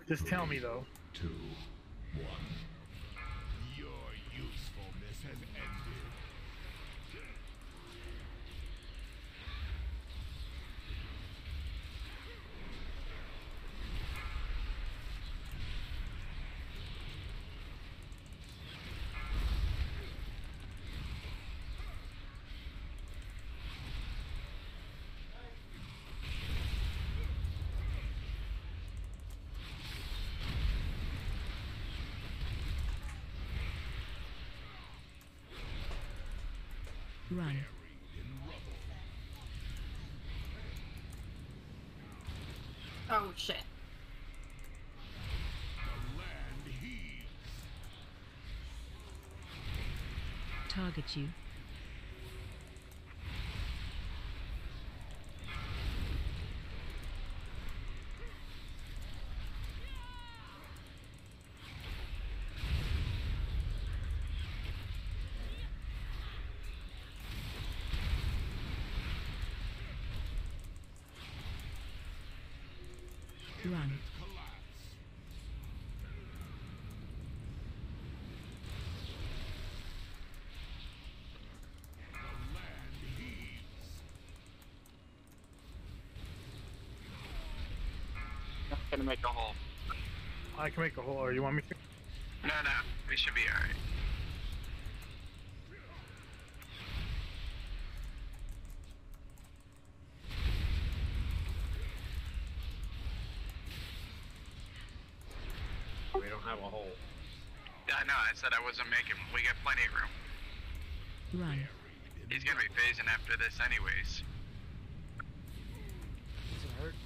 Just tell me though. 2, 1. Your usefulness has ended. Run. Oh shit. The land heaves. Target you. Run. Collapse. The land heaves. I'm gonna make a hole. I can make a hole, or you want me to? No, no, we should be alright. We don't have a hole. Yeah, I know, I said I wasn't making. We got plenty of room. Run. He's gonna be phasing after this anyways. Does it hurt?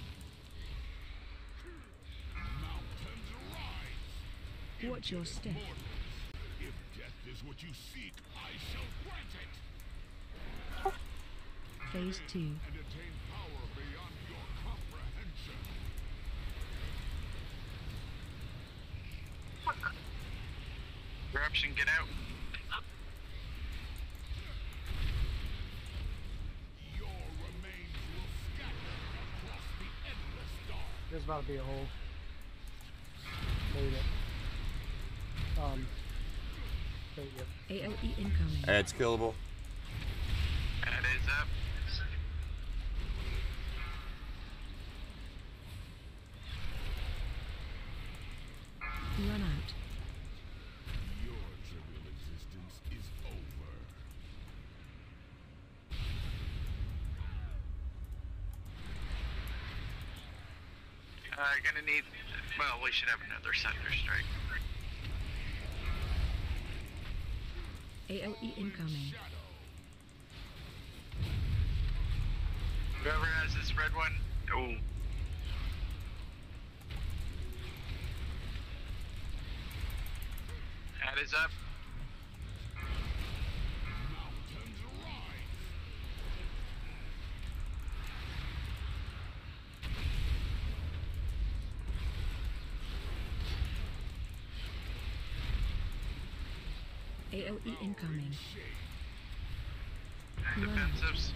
Mountains rise. Watch your step. Mortals, if death is what you seek, I shall grant it. Phase 2. And attain power beyond your comprehension. Corruption, get out. Your remains will scatter across the endless dark. There's about to be a hole. Made it. There you go. AOE incoming. It's killable. That is up. Run out. Your trivial existence is over. Gonna need. Well, we should have another Thunder Strike. AOE incoming. Whoever has this red one. Oh. That is up. Mountains rise. AOE incoming. Defensives.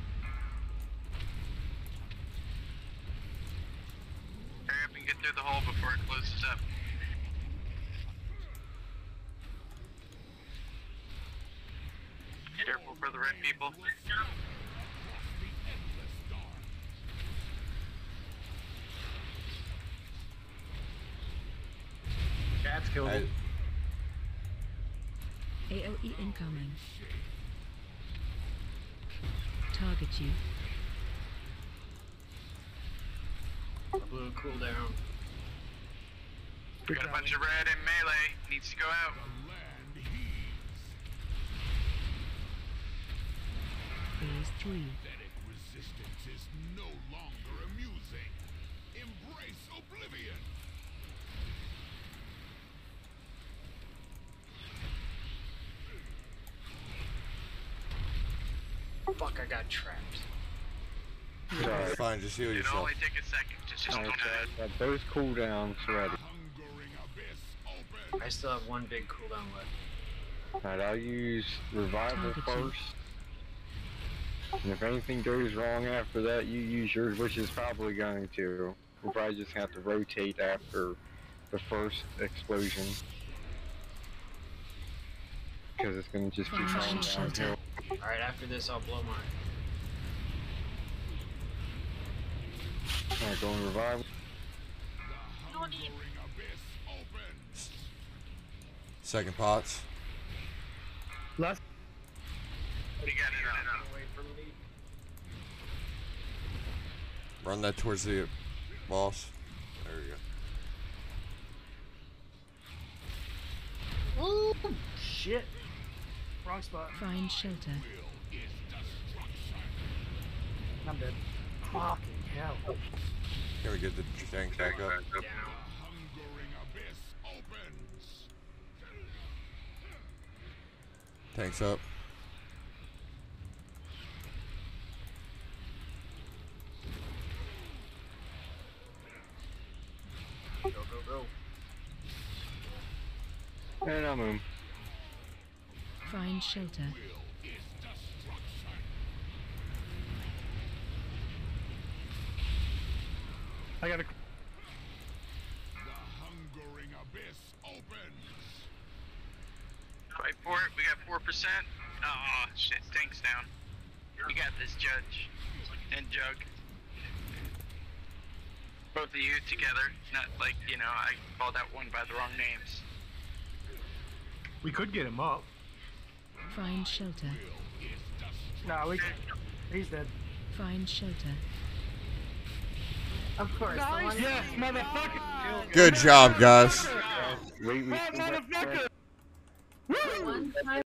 Hurry up and get through the hole before it closes up. Careful for the red people. Across the endless dark. Cat's killed him. AOE incoming. Target you. Blue cooldown. We got a bunch of red in melee. Needs to go out. The land heaves. Phase 3. Pathetic resistance is no longer amusing. Embrace oblivion. Fuck, I got trapped. Sorry. Fine, just heal It'll yourself. only take a second. Just Okay, don't got those cooldowns ready. Hungering abyss open. I still have one big cooldown left. Alright, I'll use revival Target first. And if anything goes wrong after that, you use yours, which is probably going to. we'll probably just have to rotate after the first explosion. Because it's gonna just keep Find going shelter. downhill. Alright, after this, I'll blow mine. Alright, going revival. The hungering abyss opens. Second pots. Last. We got it up. Away from me. Run that towards the boss. There you go. Oh shit! Wrong spot. Find shelter. I'm dead. Fucking hell. Can we get the tank back up? Down. Hungering abyss opens. Tanks up. Go, go, go. And I'm in. Find shelter. I gotta. The hungering abyss opens. Fight for it. We got 4%. Oh shit, tank's down. You got this, Judge. And Jug. Both of you together. Not like, you know, I called out one by the wrong names. We could get him up. Find shelter. Nah, we. He's dead. Find shelter. Of course. Nice. Yes, motherfucker. Good job, guys. Wait, we still got Motherfucker. One time